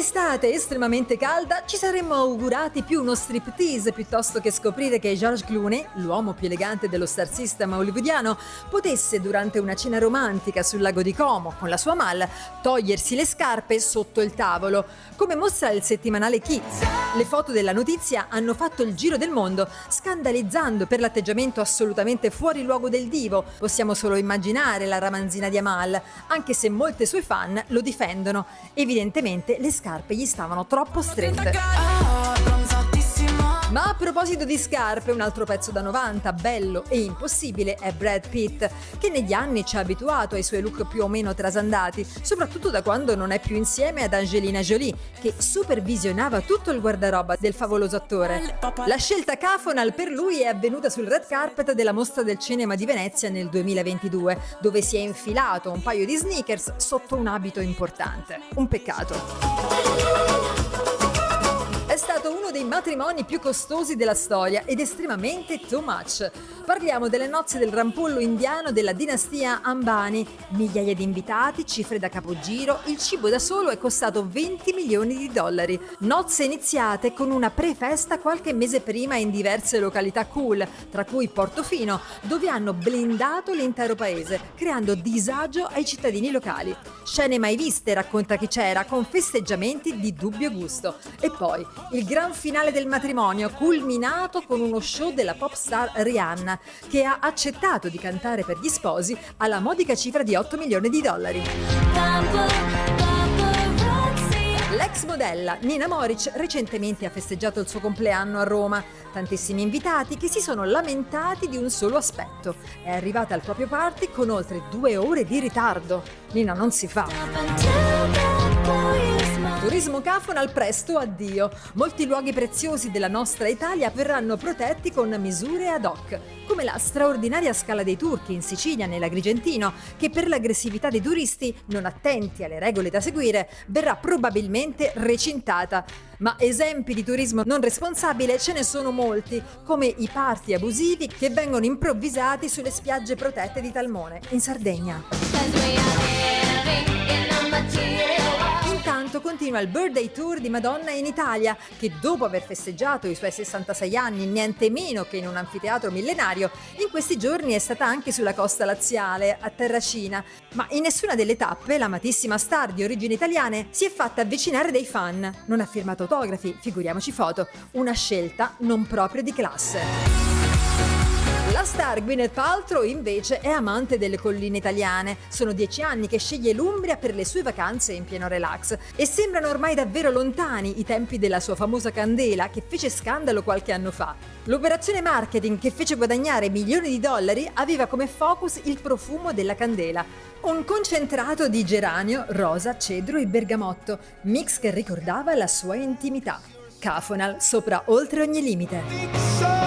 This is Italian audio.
un'estate estremamente calda ci saremmo augurati più uno striptease piuttosto che scoprire che George Clooney, l'uomo più elegante dello star system hollywoodiano, potesse durante una cena romantica sul lago di Como con la sua Mal togliersi le scarpe sotto il tavolo, come mostra il settimanale Kids. Le foto della notizia hanno fatto il giro del mondo, scandalizzando per l'atteggiamento assolutamente fuori luogo del divo. Possiamo solo immaginare la ramanzina di Amal, anche se molte sue fan lo difendono. Evidentemente le scarpe gli stavano troppo strette. Ma a proposito di scarpe, un altro pezzo da 90, bello e impossibile, è Brad Pitt, che negli anni ci ha abituato ai suoi look più o meno trasandati, soprattutto da quando non è più insieme ad Angelina Jolie, che supervisionava tutto il guardaroba del favoloso attore. La scelta Cafonal per lui è avvenuta sul red carpet della Mostra del Cinema di Venezia nel 2022, dove si è infilato un paio di sneakers sotto un abito importante. Un peccato. È stato uno dei matrimoni più costosi della storia ed estremamente too much. Parliamo delle nozze del rampollo indiano della dinastia Ambani. Migliaia di invitati, cifre da capogiro, il cibo da solo è costato 20 milioni di dollari. Nozze iniziate con una pre-festa qualche mese prima in diverse località cool, tra cui Portofino, dove hanno blindato l'intero paese, creando disagio ai cittadini locali. Scene mai viste, racconta chi c'era, con festeggiamenti di dubbio gusto. E poi il gran finale del matrimonio, culminato con uno show della pop star Rihanna, che ha accettato di cantare per gli sposi alla modica cifra di 8 milioni di dollari. L'ex modella Nina Moric recentemente ha festeggiato il suo compleanno a Roma. Tantissimi invitati che si sono lamentati di un solo aspetto. È arrivata al proprio party con oltre 2 ore di ritardo. Nina non si fa. Turismo Cafonal presto addio. Molti luoghi preziosi della nostra Italia verranno protetti con misure ad hoc, come la straordinaria Scala dei Turchi in Sicilia, nell'Agrigentino, che per l'aggressività dei turisti non attenti alle regole da seguire verrà probabilmente recintata. Ma esempi di turismo non responsabile ce ne sono molti, come i party abusivi che vengono improvvisati sulle spiagge protette di Talmone, in Sardegna. Intanto continua il Birthday Tour di Madonna in Italia, che dopo aver festeggiato i suoi 66 anni niente meno che in un anfiteatro millenario, in questi giorni è stata anche sulla costa laziale, a Terracina. Ma in nessuna delle tappe l'amatissima star di origini italiane si è fatta avvicinare dei fan. Non ha firmato autografi, figuriamoci foto. Una scelta non proprio di classe. La star Gwyneth Paltrow invece è amante delle colline italiane. Sono 10 anni che sceglie l'Umbria per le sue vacanze in pieno relax e sembrano ormai davvero lontani i tempi della sua famosa candela che fece scandalo qualche anno fa. L'operazione marketing che fece guadagnare milioni di dollari aveva come focus il profumo della candela. Un concentrato di geranio, rosa, cedro e bergamotto, mix che ricordava la sua intimità. Cafonal sopra oltre ogni limite.